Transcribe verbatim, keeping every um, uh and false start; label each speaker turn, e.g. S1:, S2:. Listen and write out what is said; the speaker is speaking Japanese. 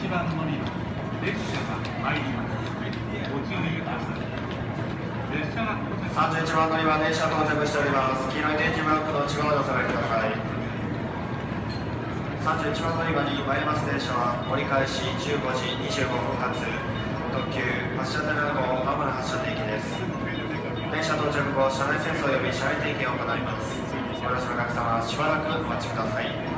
S1: 番乗り場列車が参ります。ご注意ください。列車が
S2: さんじゅういちばん乗り場電車到着しております。黄色い電気ブロックの内側でお下がりください。さんじゅういちばん乗り場に参ります電車は折り返しじゅうごじにじゅうごふん発特急発車ゼロなな号まもなく発車定期です。電車到着後車内清掃及び車内点検を行います。ご利用のお客様しばらくお待ちください。